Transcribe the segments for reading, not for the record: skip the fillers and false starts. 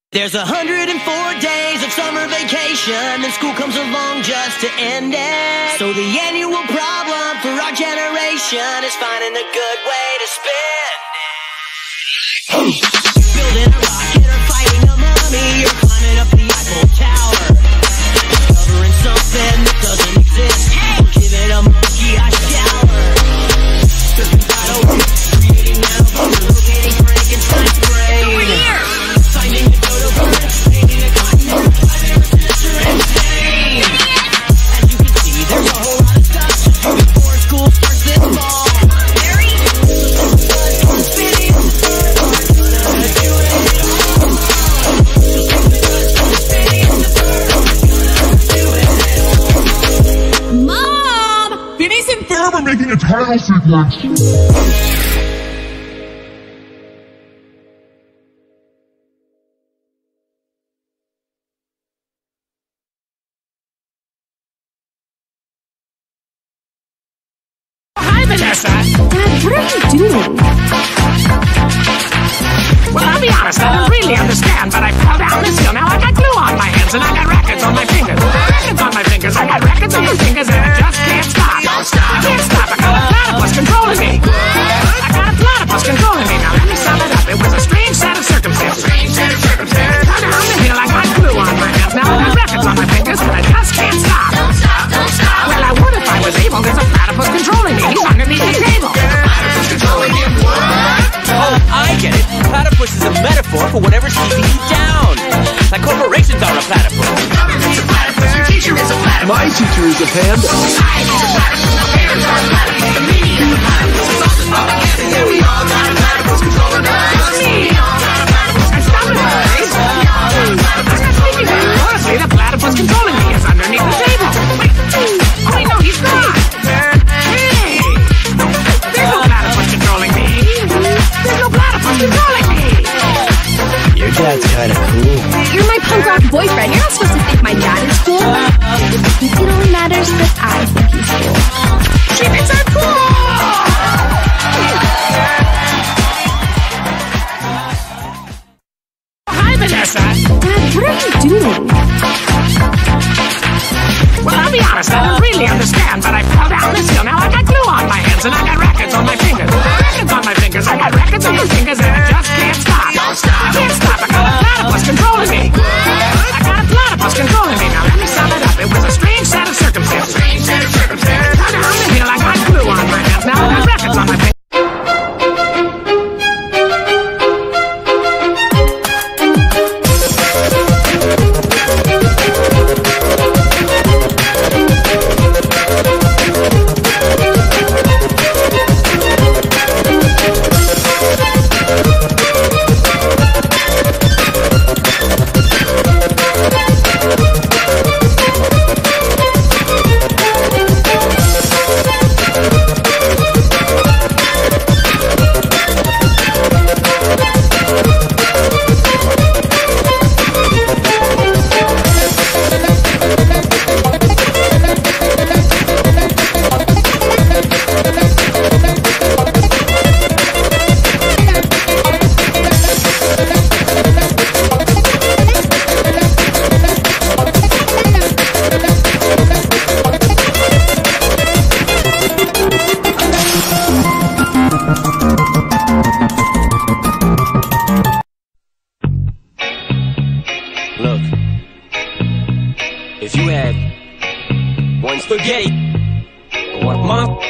There's 104 days of summer vacation, and school comes along just to end it. So the annual problem for our generation is finding a good way to spend it. Building a rocket or fighting a mummy, or climbing up the Eiffel Tower, discovering something that doesn't exist, or giving a monkey a shower. Surfing battle, creating nanobots, locating Frankenstein's brain. Over here! Finding a dodo bird, painting a continent, driving a sister insane. As you can see, there's a whole lot of stuff to do before school starts this fall. Mary? Mom! Phineas and Ferb are making a title sequence. Vanessa! Dad, what are you doing? Well, I'll be honest, I don't really understand, but I fell down this hill. Now I got glue on my hands and I got records on my fingers. Records on my fingers, I got records on my fingers, and I just can't stop. Don't stop. I can't stop, I got a platypus controlling me. I got a platypus controlling me. Now let me sum it up. It was a strange set of circumstances. Strange set of circumstances. Fell down the hill, I got glue on my hands. Now I got records on my fingers, and I just can't stop. Don't stop, don't stop. Well, I would if I was able. There's a platypus controlling me. He's underneath the table. Platypus controlling him. Oh, I get it. Platypus is a metaphor for whatever's keeping you down. Like corporations are a platypus. Government's a platypus. Your teacher is a platypus. My teacher is a panda. Society's a platypus. Our parents are a platypus. The media is a platypus. It's all just propaganda. Yeah, we all got a platypus controlling us. We all got a platypus controlling us. We all got a platypus controlling us. Honestly, the platypus controlling me is underneath the table. Wait. Oh, wait, no, he's not. Hey! There's no platypus controlling me. There's no platypus controlling me. Your dad's kinda cool. You're my punk rock boyfriend. You're not supposed to think my dad is cool. It only matters that I think he's cool. She thinks I'm cool! Hi, Vanessa! Dad, what are you doing? Well, I'll be honest, I don't really understand, but I fell down this hill. Now I got glue on my hands and I got records on my fingers. Records on my fingers, I got records on my fingers, and I just can't stop. Don't stop. I can't stop, I got a platypus controlling me. I got a platypus controlling me. Now let me sum it up. It was a strange set of circumstances. Strange set of circumstances. Fell down the hill, I got glue on my hands. Now I got records on my fingers. Look, if you had one spaghetti, or one month,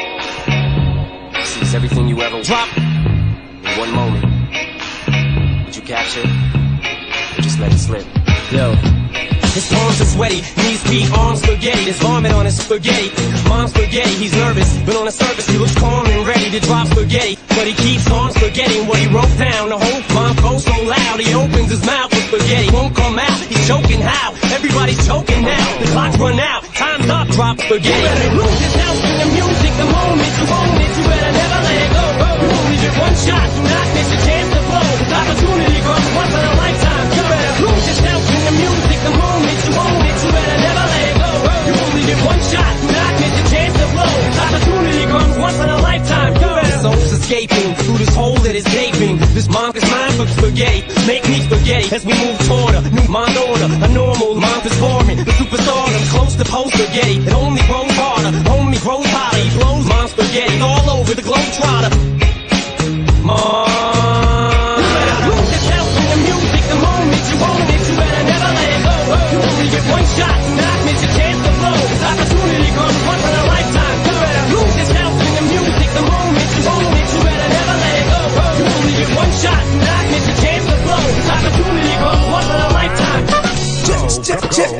seize everything you ever dropped in one moment. Would you capture it, or just let it slip? Yo. His palms are sweaty, knees, feet, arms, spaghetti. There's vomit on his spaghetti. Mom's spaghetti, he's nervous, but on the surface he looks calm and ready to drop spaghetti. But he keeps on spaghetti what he wrote down. The whole mom goes so loud, he opens his mouth with spaghetti. Won't come out, he's choking how? Everybody's choking now. The clock's run out, time's up, drop spaghetti. You better lose yourself in the music, the moment you own it, you better never let it go. You only get one shot, do not miss a chance to blow. Opportunity comes once in a lifetime. You better lose yourself in the music, the moment you own it, you better never let it go. You only get one shot, do not miss a chance to blow. Opportunity comes once in a lifetime. You better. Soul's escaping through this hole that is gaping. This monk is mine for spaghetti. Make me spaghetti as we move toward her.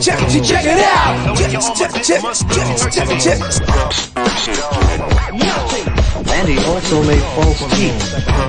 check it out. Check. And he also made false teeth.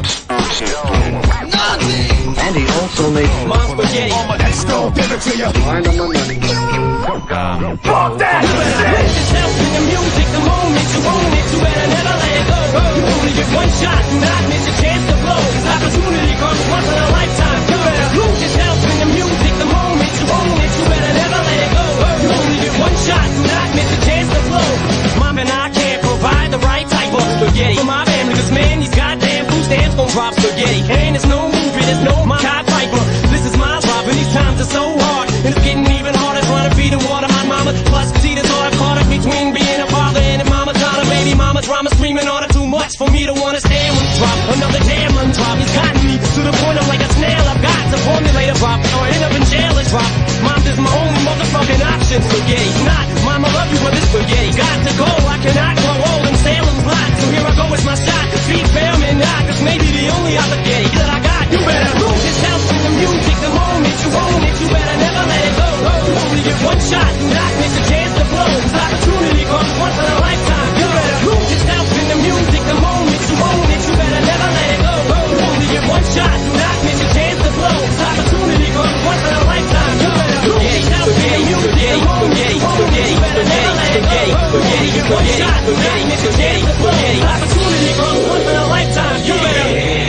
And he also made Mom's spaghetti. Let's go, give it to you. Find him money. Pump that shit. Yourself in the music, the moment you own it, you better never let it go. You only get one shot, do not miss your chance to blow. This opportunity comes once in a lifetime. You better lose yourself in the music, the moment you own it, you better never let it go. You only get one shot, do not miss your chance to blow. Mom and I can't provide the right type of spaghetti for my family, cause man, these goddamn food stamps gon' drop spaghetti. And there's no movie, there's no Cod Piper. This is my job, and these times are so hard, and it's getting even harder trying to feed and water my mama. Plus, see, there's all I caught up between being a father and a mama daughter. Baby mama drama screaming on it too much for me to understand when drop. Another damn undrop, it's gotten me to the point I'm like a snail. I've got to formulate a drop, or end up in jail and drop. Mom is my only motherfucking option. Spaghetti, not mama love you, but this spaghetti got to go. I cannot grow old in Salem's Lot, so here I go, it's my shot. Feed fam and not, this may be the only spaghetti that I got. You better lose yourself in the music, the moment you own it, you better never let it go. You only get one shot, do not miss a chance to blow. This opportunity comes once in a lifetime. You better lose yourself in the music, the moment you own it, you better never let it go. You only get one shot, do not miss a chance to blow. This opportunity comes once in a lifetime. You better lose yourself in the music, the moment you own it, you better never let it go. You only get one shot, do not miss a chance to blow. This opportunity comes once in a lifetime. You better.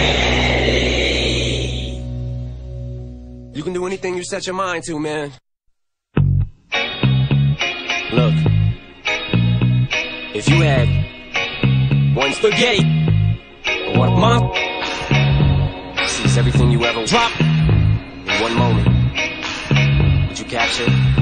You can do anything you set your mind to, man. Look, if you had one spaghetti, or one mom, sees everything you ever drop in one moment, would you capture it?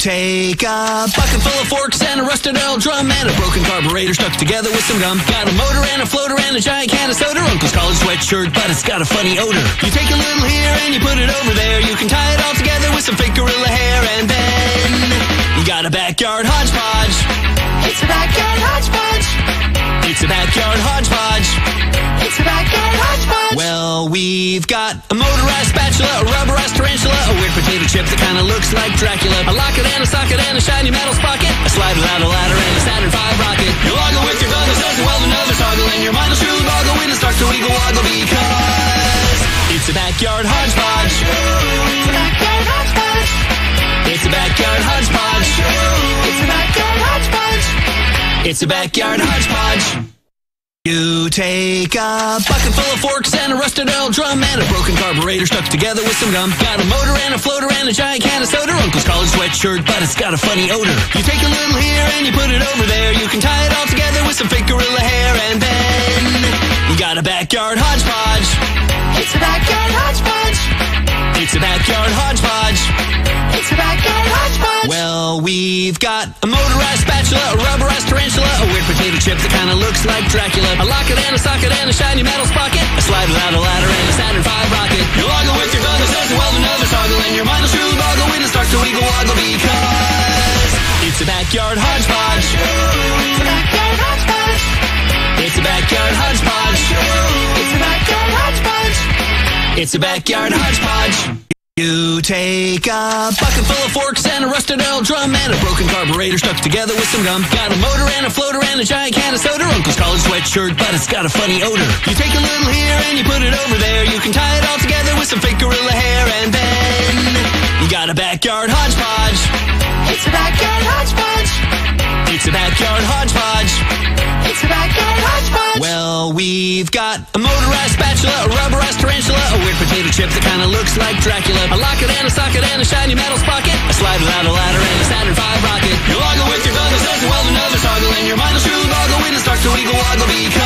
take a bucket full of forks and a rusted oil drum and a broken carburetor stuck together with some gum. Got a motor and a floater and a giant can of soda. Uncle's college sweatshirt, but it's got a funny odor. You take a little here and you put it over there. You can tie it all together with some fake gorilla hair, and then you got a backyard hodgepodge. It's a backyard hodgepodge. It's a backyard hodgepodge. It's a backyard hodgepodge. Well, we've got a motorized spatula, a rubberized tarantula, a weird potato chip that kind of looks like Dracula, a locket and a socket and a shiny metal sprocket, a slide without a ladder and a Saturn V rocket. You'll ogle with your goggles as you weld another toggle, and your mind will surely boggle when it starts to wiggle woggle, because it's a backyard hodgepodge. It's a backyard hodgepodge. It's a backyard hodgepodge. It's a backyard hodgepodge. It's a backyard hodgepodge. You take a bucket full of forks and a rusted oil drum and a broken carburetor stuck together with some gum. Got a motor and a floater and a giant can of soda. Uncle's college sweatshirt, but it's got a funny odor. You take a little here and you put it over there. You can tie it all together with some fake gorilla hair, and then you got a backyard hodgepodge. It's a backyard hodgepodge. It's a backyard hodgepodge. It's a backyard hodgepodge. Well, we've got a motorized spatula, a rubberized tarantula, a weird potato chip that kind of looks like Dracula, a locket and a socket and a shiny metal sprocket, a slide without a ladder and a Saturn V rocket. You'll ogle with your goggles as you weld another toggle, and your mind will surely boggle when it starts to wiggle woggle, because it's a backyard hodgepodge. It's a backyard hodgepodge. It's a backyard hodgepodge. It's a backyard hodgepodge. It's a backyard hodgepodge. You take a bucket full of forks and a rusted oil drum and a broken carburetor stuck together with some gum. Got a motor and a floater and a giant can of soda. Uncle's college sweatshirt, but it's got a funny odor. You take a little here and you put it over there. You can tie it all together with some fake gorilla hair, and then you got a backyard hodgepodge. It's a backyard hodgepodge. It's a backyard hodgepodge. It's a backyard hodgepodge. Well, we've got a motorized spatula, a rubberized tarantula, a weird potato chip that kind of looks like Dracula, a locket and a socket and a shiny metal sprocket, a slide without a ladder and a Saturn V rocket. You'll ogle with your goggles as you weld another toggle, and your mind will surely boggle when it starts to wiggle woggle,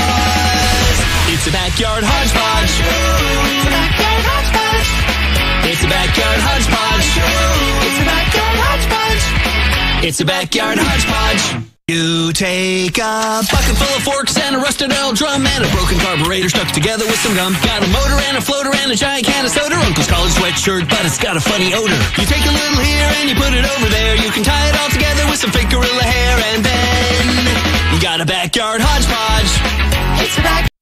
because it's a backyard hodgepodge. It's a backyard hodgepodge. It's a backyard hodgepodge. It's a backyard hodgepodge. It's a backyard hodgepodge. You take a bucket full of forks and a rusted oil drum and a broken carburetor stuck together with some gum. Got a motor and a floater and a giant can of soda. Uncle's college sweatshirt, but it's got a funny odor. You take a little here and you put it over there. You can tie it all together with some fake gorilla hair, and then you got a backyard hodgepodge. It's a backyard